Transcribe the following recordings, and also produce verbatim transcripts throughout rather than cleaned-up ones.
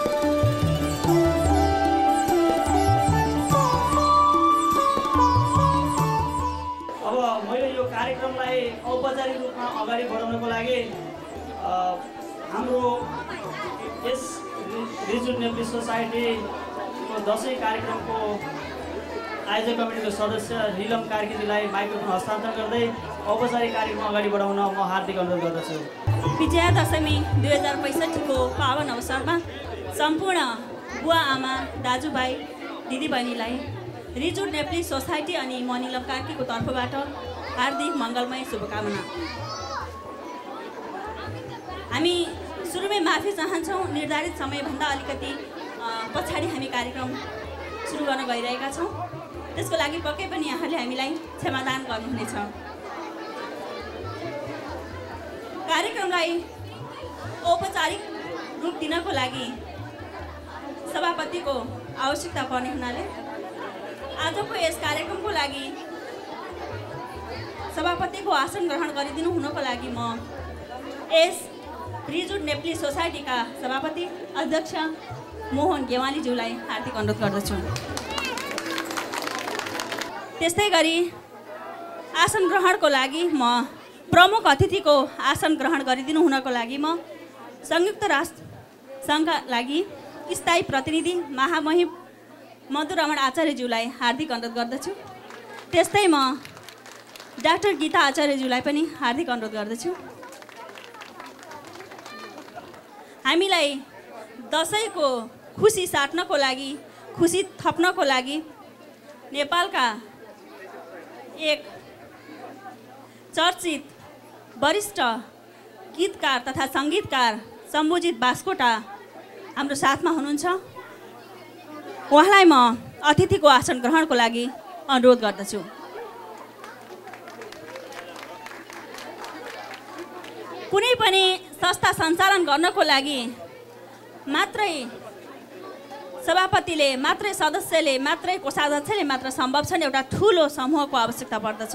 कार्यक्रमलाई औपचारिक रूपमा अगाडि बढाउनको लागि हाम्रो यस रिजुड नेप्ली सोसाइटीको दसैँ कार्यक्रमको आयोजक कमिटीको सदस्य नीलम कार्कीजीलाई माइक्रोफोन हस्तान्तरण गर्दै औपचारिक कार्यक्रम अगाडि बढाउन म हार्दिक अनुरोध गर्दछु। विजया दशमी दुई हजार पैँसठीको पावन अवसरमा सम्पूर्ण बुवा आमा दाजुभाइ दिदीबहिनीलाई रिजुड नेप्ली सोसाइटी अनि म नीलम कार्कीको तर्फबाट हार्दिक मङ्गलमय शुभकामना। हामी सुरुमै माफी चाहन्छौँ, निर्धारित समयभन्दा अलिकति पछाडि हामी कार्यक्रम सुरु गर्न गइरहेका छौँ। त्यसको लागि पक्कै पनि यहाँले हामीलाई क्षमादान गर्नुहुनेछ। कार्यक्रमलाई औपचारिक रूप दिनको लागि सभापतिको आवश्यकता पर्ने हुनाले आजको यस कार्यक्रमको लागि सभापतिको आसन ग्रहण गरिदिनु हुनको लागि म यस रिजुड नेप्ली सोसाइटीका सभापति अध्यक्ष मोहन गेवालीज्यूलाई हार्दिक अनुरोध गर्दछु। त्यस्तै गरी आसन ग्रहणको लागि म प्रमुख अतिथिको आसन ग्रहण गरिदिनु हुनको लागि म संयुक्त राष्ट्र सङ्घका लागि स्थायी प्रतिनिधि महामहिम मधुरमण आचार्यज्यूलाई हार्दिक अनुरोध गर्दछु। त्यस्तै म डाक्टर गीता आचार्यज्यूलाई पनि हार्दिक अनुरोध गर्दछु। हामीलाई दसैँको खुसी साट्नको लागि, खुसी थप्नको लागि नेपालका एक चर्चित वरिष्ठ गीतकार तथा सङ्गीतकार सम्बोजित बास्कोटा हाम्रो साथमा हुनुहुन्छ। उहाँलाई म अतिथिको आसन ग्रहणको लागि अनुरोध गर्दछु। कुनै पनि संस्था सञ्चालन गर्नको लागि मात्रै सभापतिले, मात्रै सदस्यले, मात्रै कोषाध्यक्षले मात्र सम्भव छैन, एउटा ठुलो समूहको आवश्यकता पर्दछ।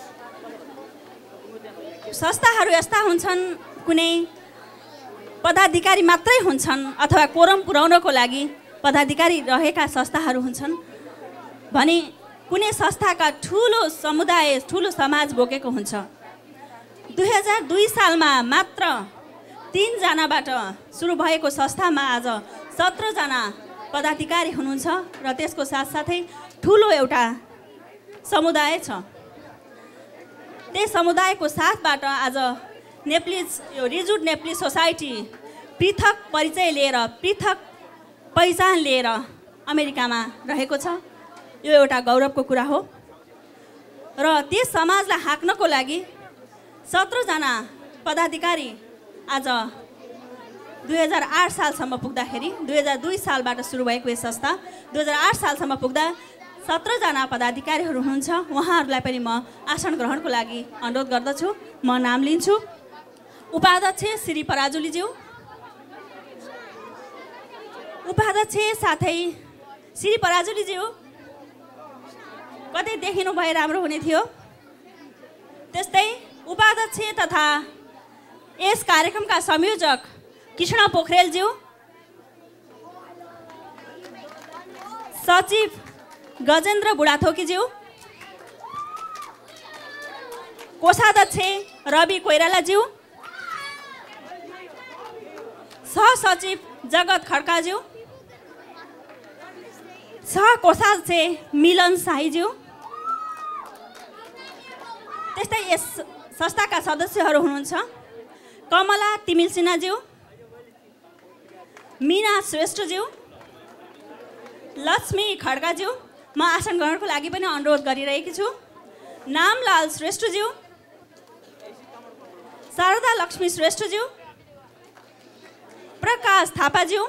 संस्थाहरू यस्ता हुन्छन्, कुनै पदाधिकारी मात्रै हुन्छन् अथवा कोरम पुर्याउनको लागि पदाधिकारी रहेका संस्थाहरू हुन्छन् भने कुनै संस्थाका ठुलो समुदाय, ठुलो समाज बोकेको हुन्छ। दुई हजार दुई सालमा मात्र तीनजनाबाट सुरु भएको संस्थामा आज सत्रजना पदाधिकारी हुनुहुन्छ र त्यसको साथसाथै ठुलो एउटा समुदाय छ। त्यही समुदायको साथबाट आज नेप्ली यो रिजुड नेप्ली सोसाइटी पृथक परिचय लिएर, पृथक पहिचान लिएर अमेरिकामा रहेको छ। यो एउटा गौरवको कुरा हो र त्यस समाजलाई हाँक्नको लागि सत्रजना पदाधिकारी आज दुई हजार आठ सालसम्म पुग्दाखेरि, दुई हजार दुई सालबाट सुरु भएको यस संस्था दुई हजार आठ सालसम्म पुग्दा सत्रजना पदाधिकारीहरू हुनुहुन्छ। उहाँहरूलाई पनि म आसन ग्रहणको लागि अनुरोध गर्दछु। म नाम लिन्छु। उपाध्यक्ष श्री पराजुलीज्यू, उपाध्यक्ष साथै श्री पराजुलीज्यू कतै देखिनु भए राम्रो हुने थियो। त्यस्तै उपाध्यक्ष तथा यस कार्यक्रमका संयोजक कृष्ण पोखरेलज्यू, सचिव गजेन्द्र बुढाथोकीज्यू, कोषाध्यक्ष रवि कोइरालाज्यू, सहसचिव जगत खड्काज्यू, सहकोषाध्यक्ष मिलन शाहीज्यू, त्यस्तै यस संस्थाका सदस्यहरू हुनुहुन्छ कमला तिमिल सिन्हाज्यू, मीना श्रेष्ठज्यू, लक्ष्मी खड्काज्यू। म आसन ग्रहणको लागि पनि अनुरोध गरिरहेकी छु। नामलाल श्रेष्ठज्यू, शारदा लक्ष्मी श्रेष्ठज्यू, प्रकाश थापाज्यू,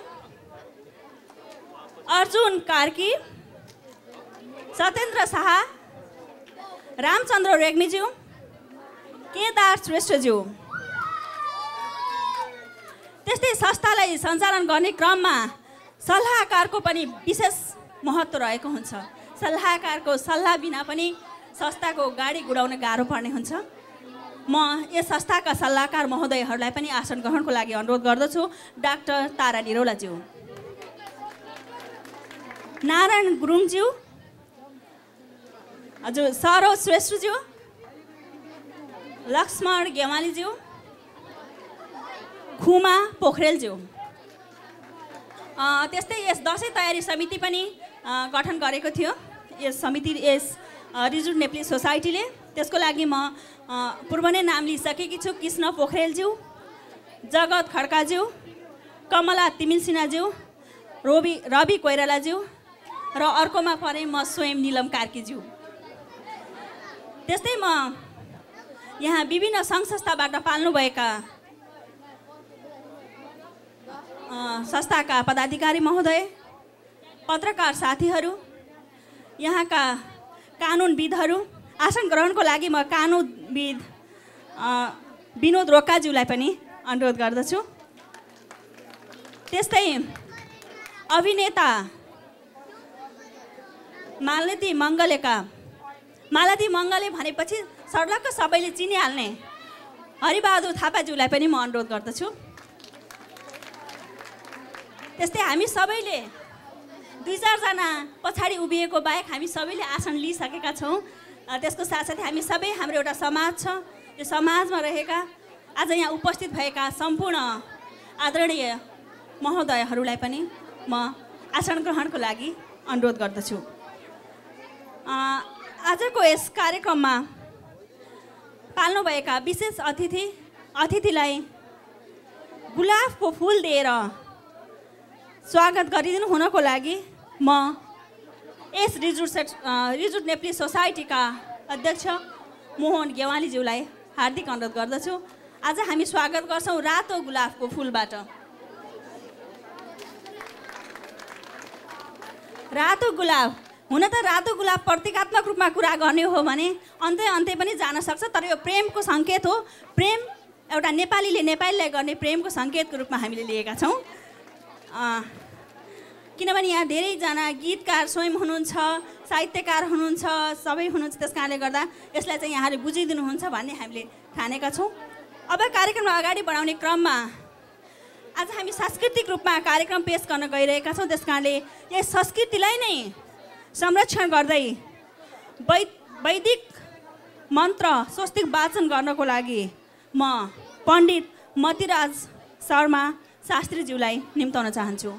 अर्जुन कार्की, सत्येन्द्र शाह, रामचन्द्र रेग्मीज्यू, केदार श्रेष्ठज्यू। त्यस्तै संस्थालाई सञ्चालन गर्ने क्रममा सल्लाहकारको पनि विशेष महत्त्व रहेको हुन्छ। सल्लाहकारको सल्लाह बिना पनि संस्थाको गाडी गुडाउन गाह्रो पर्ने हुन्छ। म यस संस्थाका सल्लाहकार महोदयहरूलाई पनि आसन ग्रहणको लागि अनुरोध गर्दछु। डाक्टर तारा निरौलाज्यू। नारायण गुरुङज्यू, हजुर सरोज श्रेष्ठज्यू, लक्ष्मण गेवालीज्यू, खुमा पोखरेलज्यू। त्यस्तै यस दसैँ तयारी समिति पनि गठन गरेको थियो यस समिति यस रिजुड नेप्ली सोसाइटीले। त्यसको लागि म पूर्व नै नाम लिइसकेकी छु। कृष्ण पोखरेलज्यू, जगत खड्काज्यू, कमला तिमिल सिन्हाज्यू, रवि रवि कोइरालाज्यू र अर्कोमा परे म स्वयं निलम कार्कीज्यू। त्यस्तै म यहाँ विभिन्न सङ्घ संस्थाबाट पाल्नुभएका संस्थाका पदाधिकारी महोदय, पत्रकार साथीहरू, यहाँका कानुनविदहरू, आसन ग्रहणको लागि म कानुनविद विनोद रोकाज्यूलाई पनि अनुरोध गर्दछु। त्यस्तै अभिनेता मालती मङ्गलेका मालती मङ्गले भनेपछि सर्लक्क सबैले चिनिहाल्ने हरिबहादुर थापाज्यूलाई पनि म अनुरोध गर्दछु। त्यस्तै हामी सबैले दुई चारजना पछाडि उभिएको बाहेक हामी सबैले आसन लिइसकेका छौँ। त्यसको साथसाथै हामी सबै हाम्रो एउटा समाज छ। यो समाजमा रहेका आज यहाँ उपस्थित भएका सम्पूर्ण आदरणीय महोदयहरूलाई पनि म आसन ग्रहणको लागि अनुरोध गर्दछु। आजको यस कार्यक्रममा पाल्नुभएका विशेष अतिथि अतिथिलाई गुलाबको फुल दिएर स्वागत गरिदिनु हुनको लागि म यस रिजुड सेट रिजुड नेप्ली सोसाइटीका अध्यक्ष मोहन गेवालीज्यूलाई हार्दिक अनुरोध गर्दछु। आज हामी स्वागत गर्छौँ रातो गुलाबको फुलबाट। रातो गुलाब हुन त रातो गुलाब प्रतीकात्मक रूपमा कुरा गर्ने हो भने अन्त्य अन्त्य पनि जान सक्छ, तर यो प्रेमको सङ्केत हो। प्रेम एउटा नेपालीले नेपालीलाई गर्ने प्रेमको सङ्केतको रूपमा हामीले लिएका छौँ। किनभने यहाँ धेरैजना गीतकार स्वयं हुनुहुन्छ, साहित्यकार हुनुहुन्छ, सबै हुनुहुन्छ। त्यस कारणले गर्दा यसलाई चाहिँ यहाँले बुझिदिनुहुन्छ भन्ने हामीले ठानेका छौँ। अब कार्यक्रमलाई अगाडि बढाउने क्रममा आज हामी सांस्कृतिक रूपमा कार्यक्रम पेश गर्न गइरहेका छौँ। त्यस कारणले यस संस्कृतिलाई नै संरक्षण गर्दै वै वैदिक मन्त्र स्वस्तिक वाचन गर्नको लागि म पण्डित मतिराज शर्मा शास्त्रीज्यूलाई निम्ताउन चाहन्छु।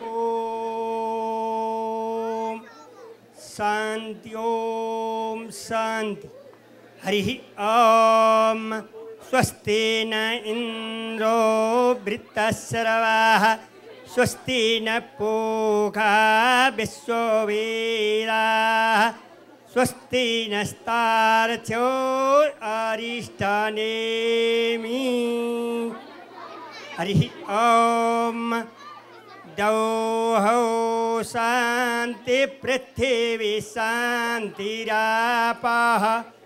ओम शान्ति ओम शान्ति। हरि ओम स्वस्ति न इन्द्रो वृत्तश्रवाः स्वस्ति न पूषा विश्ववेदाः स्वस्ति नस्तार्क्ष्यो अरिष्टनेमि। हरि ओम द्यौः शान्ति पृथिवी शान्तिरापः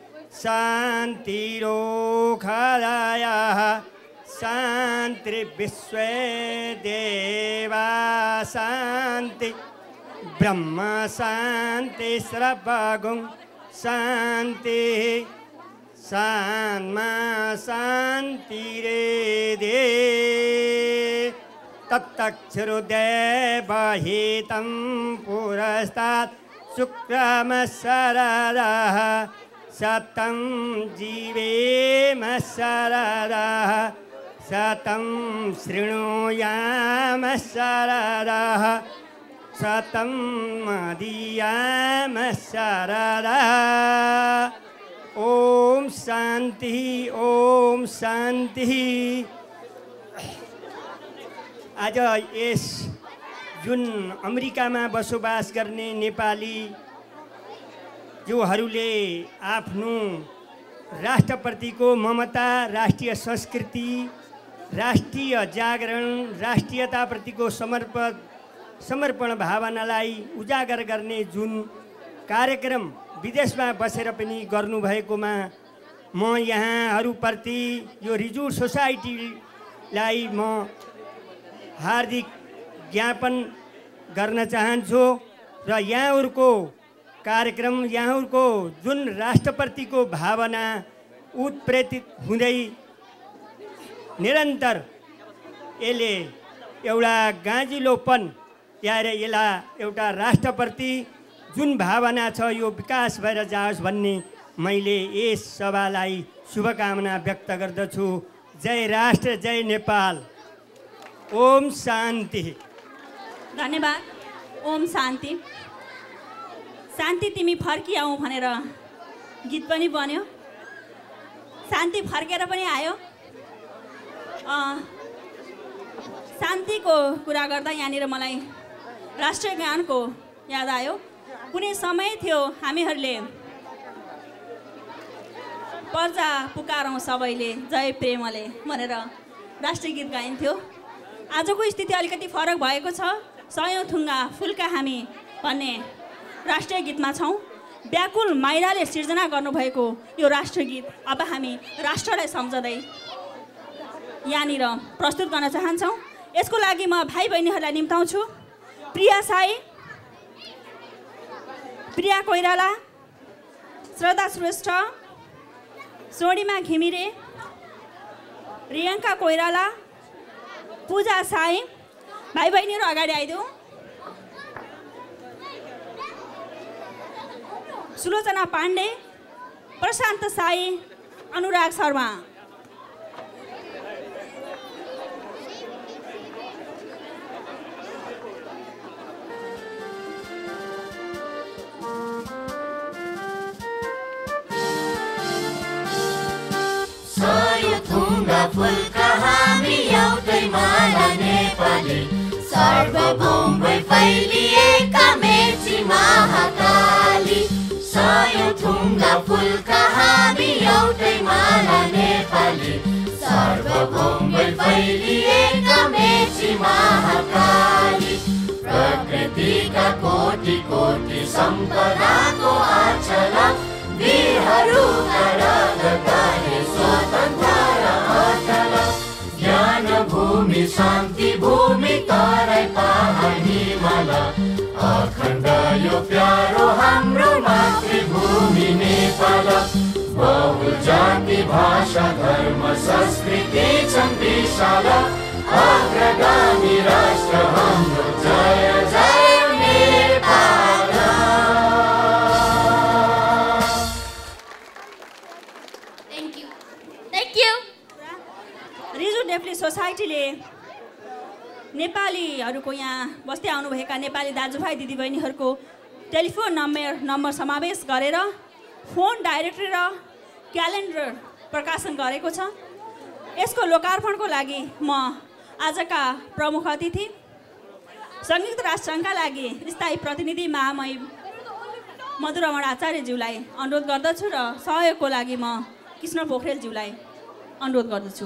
शान्तिरोषधयः शान्तिर्विश्वे देवा शान्ति ब्रह्म शान्ति सर्वगुण शान्ति शान्मा शान्तिरेधे। तत्तक्षुरुदेवहितं पुरस्तात् शुक्रमशरदः शतं जीवेम शरदः शतं शृणुयाम शरदः शतं मदीयाम शरदः। ओम शान्ति ओम शान्ति। आज यस जुन अमेरिकामा बसोबास गर्ने नेपाली जोहरूले आफ्नो राष्ट्रप्रतिको ममता, राष्ट्रिय संस्कृति, राष्ट्रिय जागरण, राष्ट्रियताप्रतिको समर्पण समर्पण भावनालाई उजागर गर्ने जुन कार्यक्रम विदेशमा बसेर पनि गर्नुभएकोमा म यहाँहरूप्रति यो रिजुड सोसाइटीलाई म हार्दिक ज्ञापन गर्न चाहन्छु र यहाँहरूको कार्यक्रम, यहाँहरूको जुन राष्ट्रप्रतिको भावना उत्प्रेरित हुँदै निरन्तर यसले एउटा गाँजिलोपन यार यसलाई एउटा राष्ट्रप्रति जुन भावना छ यो विकास भएर जाओस् भन्ने मैले यस सभालाई शुभकामना व्यक्त गर्दछु। जय राष्ट्र, जय नेपाल। ओम शान्ति। धन्यवाद। ओम शान्ति। शान्ति तिमी फर्किआऊ भनेर गीत पनि बन्यो, शान्ति फर्केर पनि आयो। शान्तिको कुरा गर्दा यहाँनिर मलाई राष्ट्रिय गानको याद आयो। कुनै समय थियो हामीहरूले पर्जा पुकारौँ सबैले जय प्रेमले भनेर राष्ट्रिय गीत गाइन्थ्यो। आजको स्थिति अलिकति फरक भएको छ। सयौँ थुङ्गा फुलका हामी भन्ने राष्ट्रिय गीतमा छौँ। व्याकुल माइराले सिर्जना गर्नुभएको यो राष्ट्रिय गीत अब हामी राष्ट्रलाई सम्झँदै यहाँनिर प्रस्तुत गर्न चाहन्छौँ। यसको लागि म भाइ बहिनीहरूलाई निम्ताउँछु। प्रिया साई, प्रिया कोइराला, श्रद्धा श्रेष्ठ, स्वर्णिमा घिमिरे, रियङ्का कोइराला, पूजा साई। भाइ बहिनीहरू अगाडि आइदेऊ। सुलोचना पाण्डे, प्रशान्त साई, अनुराग शर्मा। फुलका हामी एउटै माला नेपाली, सर्वभौमै फैलिएका मेची महाकाली। सयौं थुङ्गा फुलका हामी एउटै माला नेपाली, सर्वभौमै फैलिएका मेची महाकाली। प्रकृतिका कोटि कोटि सम्पदाको आचल, वीरहरूका रगतले स्वतन्त्र अटल। ज्ञान भूमि शान्ति भूमि तराई पहाड हिमाल, अखण्ड यो प्यारो हाम्रो मातृभूमि नेपाल। बहु जाति भाषा धर्म संस्कृति छन् विशाल, अग्रगामी राष्ट्र हाम्रो जय जय Nepal. Thank you thank you. रिजु नेप्ली सोसाइटीले नेपालीहरूको यहाँ बस्दै आउनुभएका नेपाली दाजुभाइ दिदीबहिनीहरूको टेलिफोन नम्बर नम्बर समावेश गरेर फोन डाइरेक्टरी र क्यालेन्डर प्रकाशन गरेको छ। यसको लोकार्पणको लागि म आजका प्रमुख अतिथि संयुक्त राष्ट्रसङ्घका लागि स्थायी प्रतिनिधि महामहिम मधुरमण आचार्यज्यूलाई अनुरोध गर्दछु र सहयोगको लागि म कृष्ण पोखरेलज्यूलाई अनुरोध गर्दछु।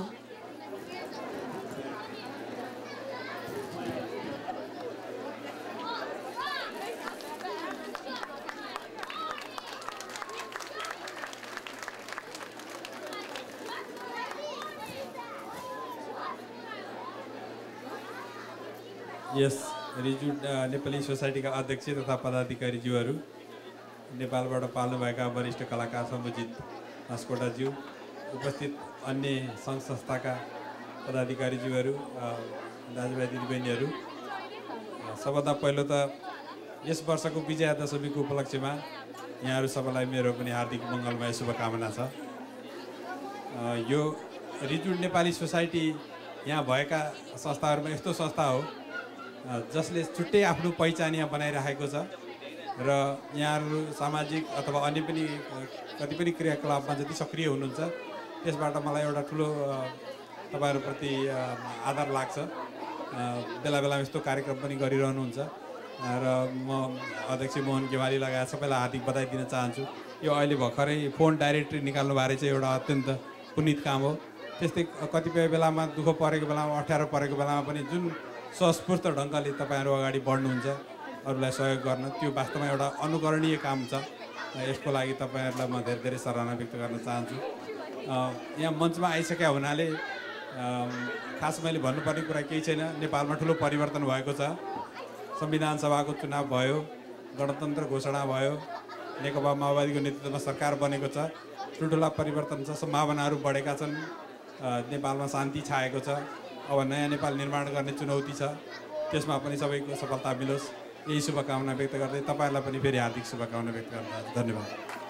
यस रिजु नेपाली सोसाइटीका अध्यक्ष तथा पदाधिकारीज्यूहरू, नेपालबाट पाल्नुभएका वरिष्ठ कलाकार सम्बोजित हस्कोटाज्यू, उपस्थित अन्य सङ्घ संस्थाका पदाधिकारीज्यूहरू, दाजुभाइ दिदीबहिनीहरू, सबभन्दा पहिलो त यस वर्षको विजया दशमीको उपलक्ष्यमा यहाँहरू सबैलाई मेरो पनि हार्दिक मङ्गलमय शुभकामना छ। यो रिजु नेपाली सोसाइटी यहाँ भएका संस्थाहरूमा यस्तो संस्था हो जसले छुट्टै आफ्नो पहिचान यहाँ बनाइराखेको छ र यहाँहरू सामाजिक अथवा अन्य पनि कति पनि क्रियाकलापमा जति सक्रिय हुनुहुन्छ त्यसबाट मलाई एउटा ठुलो तपाईँहरूप्रति आदर लाग्छ। बेला बेलामा यस्तो कार्यक्रम पनि गरिरहनुहुन्छ र म अध्यक्ष मोहन गेवाली लगायत सबैलाई हार्दिक बधाई दिन चाहन्छु। यो अहिले भर्खरै फोन डाइरेक्टरी निकाल्नु भएको चाहिँ एउटा अत्यन्त पुनित काम हो। त्यस्तै कतिपय बेलामा दुःख परेको बेलामा अप्ठ्यारो परेको बेलामा पनि जुन स्वस्फूर्त ढङ्गले तपाईँहरू अगाडि बढ्नुहुन्छ अरूलाई सहयोग गर्न, त्यो वास्तवमा एउटा अनुकरणीय काम छ। यसको लागि तपाईँहरूलाई म धेरै धेरै सराहना व्यक्त गर्न चाहन्छु। यहाँ मञ्चमा आइसकेका हुनाले खास मैले भन्नुपर्ने कुरा केही छैन। नेपालमा ठुलो परिवर्तन भएको छ। संविधान सभाको चुनाव भयो, गणतन्त्र घोषणा भयो, नेकपा माओवादीको नेतृत्वमा सरकार बनेको छ, ठुल्ठुला परिवर्तन छ, सम्भावनाहरू बढेका छन्, नेपालमा शान्ति छाएको छ। अब नयाँ नेपाल निर्माण गर्ने चुनौती छ। त्यसमा पनि सबैको सफलता मिलोस् यही शुभकामना व्यक्त गर्दै तपाईँहरूलाई पनि फेरि हार्दिक शुभकामना व्यक्त गर्दछु। धन्यवाद।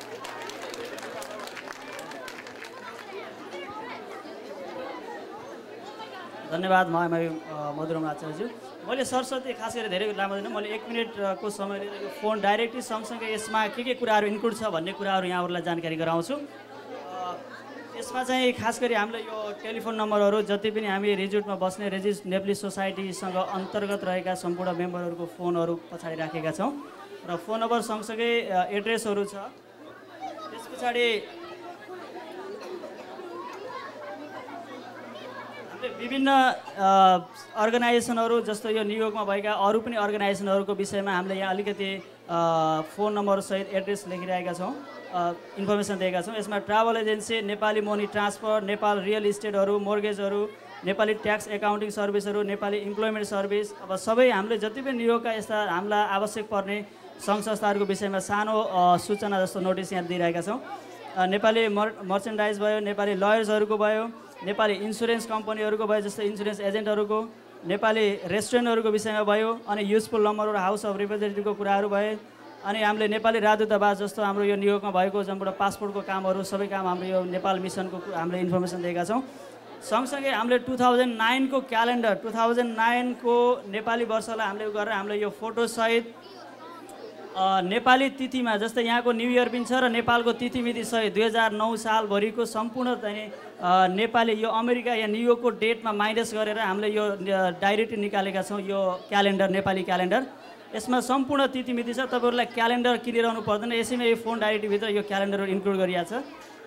धन्यवाद महामहिम मधुरम आचार्यज्यू। मैले सरस्वती खास गरेर धेरै लामो दिन मैले एक मिनटको समय लिएर यो फोन डाइरेक्टली सँगसँगै यसमा के के कुराहरू इन्क्लुड छ भन्ने कुराहरू यहाँहरूलाई जानकारी गराउँछु। यसमा चाहिँ खास गरी हामीले यो टेलिफोन नम्बरहरू जति पनि हामी रिजुटमा बस्ने रेजिस नेप्ली सोसाइटीसँग अन्तर्गत रहेका सम्पूर्ण मेम्बरहरूको फोनहरू पछाडि राखेका छौँ र फोन नम्बर सँगसँगै एड्रेसहरू छ। त्यस पछाडि विभिन्न अर्गनाइजेसनहरू जस्तो यो न्युयोर्कमा भएका अरू पनि अर्गनाइजेसनहरूको विषयमा हामीले यहाँ अलिकति फोन नम्बरसहित एड्रेस लेखिरहेका छौँ, इन्फर्मेसन दिएका छौँ। यसमा travel agency, Nepali money transfer, Nepal real इस्टेटहरू, मोर्गेजहरू, नेपाली ट्याक्स एकाउन्टिङ सर्भिसहरू, नेपाली इम्प्लोइमेन्ट सर्भिस, अब सबै हामीले जति पनि न्युयोर्कका यस्ता हामीलाई आवश्यक पर्ने सङ्घ संस्थाहरूको विषयमा सानो सूचना जस्तो नोटिस यहाँ दिइरहेका छौँ। नेपाली मर मर्चेन्डाइज भयो, नेपाली लयर्सहरूको भयो, नेपाली इन्सुरेन्स कम्पनीहरूको भयो जस्तो इन्सुरेन्स एजेन्टहरूको, नेपाली रेस्टुरेन्टहरूको विषयमा भयो, अनि युजफुल नम्बरहरू हाउस अफ रिप्रेजेन्टेटिभको कुराहरू भए, अनि हामीले नेपाली राजदूतावास जस्तो हाम्रो यो न्युयोर्कमा भएको जहाँबाट पासपोर्टको कामहरू सबै काम हाम्रो यो नेपाल मिसनको हामीले इन्फर्मेसन दिएका छौँ। सँगसँगै हामीले टु थाउजन्ड नाइनको क्यालेन्डर टु थाउजन्ड नाइनको नेपाली वर्षलाई हामीले गरेर हामीले यो फोटोसहित नेपाली तिथिमा जस्तै यहाँको न्यु इयर पनि छ र नेपालको तिथिमिति सहित दुई हजार नौ सालभरिको सम्पूर्ण चाहिँ नेपाली यो अमेरिका या न्युयोर्कको डेटमा माइनस गरेर हामीले यो डाइरेक्ट निकालेका छौँ यो क्यालेन्डर, नेपाली क्यालेन्डर। यसमा सम्पूर्ण तिथिमिति छ, तपाईँहरूलाई क्यालेन्डर किनिरहनु पर्दैन, यसैमा यो फोन डाइरेक्टभित्र यो क्यालेन्डरहरू इन्क्लुड गरिएको छ।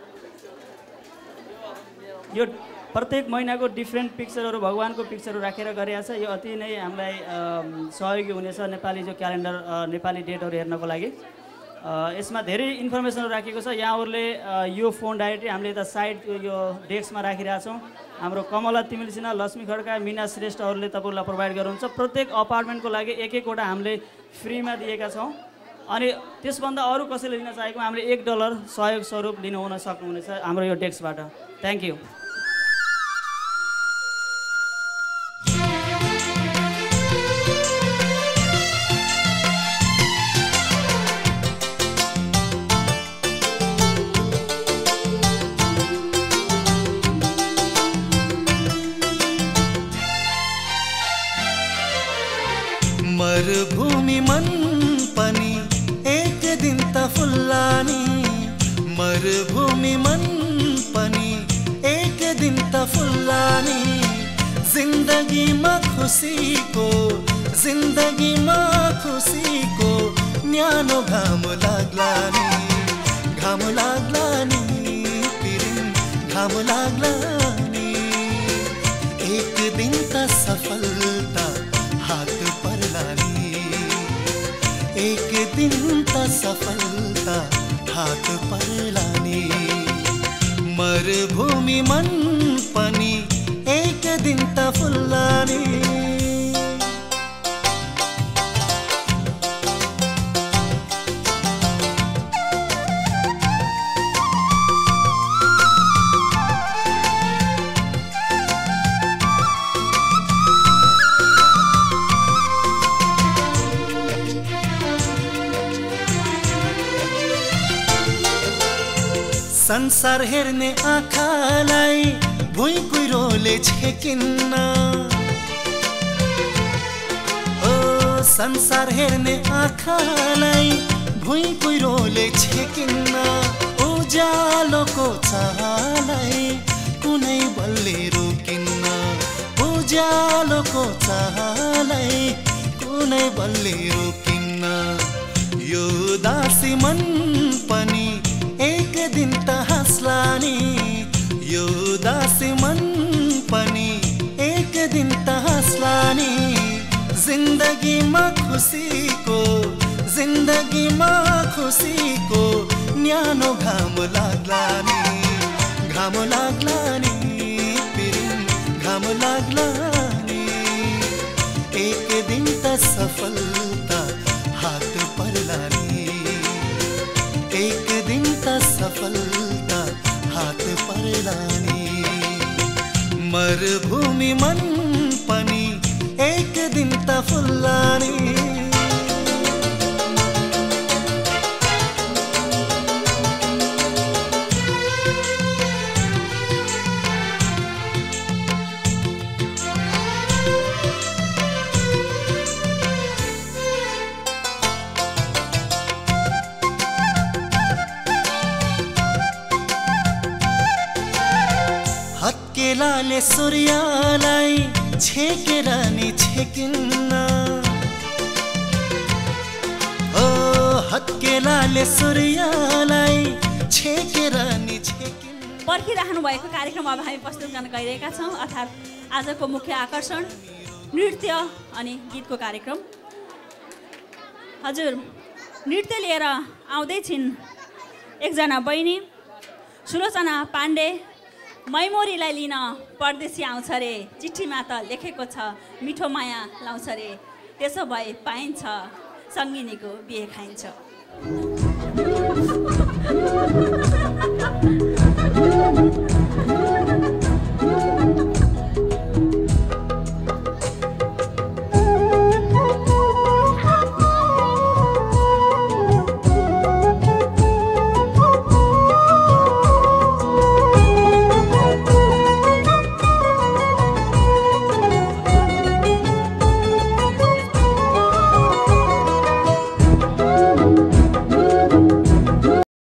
यो प्रत्येक महिनाको डिफ्रेन्ट पिक्चरहरू भगवानको पिक्चरहरू राखेर गरिएको छ। यो अति नै हामीलाई सहयोगी हुनेछ नेपाली जो क्यालेन्डर नेपाली डेटहरू हेर्नको लागि। यसमा धेरै इन्फर्मेसनहरू राखेको छ। यहाँहरूले यो फोन डाइरेक्टली हामीले यता साइड यो डेस्कमा राखिरहेछौँ। हाम्रो कमला तिमिल सिन्हा, लक्ष्मी खड्का, मिना श्रेष्ठहरूले तपाईँहरूलाई प्रोभाइड गर्नुहुन्छ। प्रत्येक अपार्टमेन्टको लागि एक एकवटा हामीले फ्रीमा दिएका छौँ। अनि त्यसभन्दा अरू कसैले लिन चाहेको हामीले एक डलर सहयोग स्वरूप लिनु हुन सक्नुहुनेछ हाम्रो यो डेस्कबाट। Thank you. मरुभूमि मन पनि एक दिन त फुल्लानी, मरुभूमि मन पनि एक दिन त फुल्लानी। जिन्दगीमा खुसीको जिन्दगीमा खुसीको न्यानो घाम लाग्लानी, घाम लाग्लानी पिरिन घाम लाग्लानी। एक दिन त सफलता हात पर्लानी, एक दिन त सफलता हात पर्लानी। मरुभूमि मन पनि एक दिन त फुल्लानी। संसार हेर्ने आँखालाई भुइँ कुहिरोले छेकिन्न, ओ संसार हेर्ने आँखालाई भुइँ कुहिरोले छेकिन्न। उज्यालोको चाहलाई कुनै बलले रोकिन्न, उज्यालोको चाहलाई कुनै बलले रोकिन्न। यो दासी मन पनि एक दिन त हँस्लानी, यो दासी मन पनि एक दिन त हँस्लानी। जिन्दगीमा खुसीको जिन्दगीमा खुसीको न्यानो घाम लाग्लानी, घाम लाग्लानी पिरिन घाम लाग्लानी। एक दिन त सफलता हात पर्लानी, एक दिन त सफलता हात पर्लानी। मरुभूमि मन पनि एक दिन त हत्केलाले सूर्यलाई छेकेर नि छेकिन्न ओ हत्केलाले सूर्यलाई छेकेर नि छेकिन्न। पर्खिराख्नु भएको कार्यक्रम अब हामी प्रस्तुत गर्न गइरहेका छौँ, अर्थात् आजको मुख्य आकर्षण नृत्य अनि गीतको कार्यक्रम। हजुर, नृत्य लिएर आउँदै छिन् एकजना बहिनी सुलोचना पाण्डे। मैमोरीलाई लिन परदेशी आउँछ रे, चिठीमा त लेखेको छ मिठो माया लाउँछ रे, त्यसो भए पाइन्छ सङ्गिनीको बिहे खाइन्छ।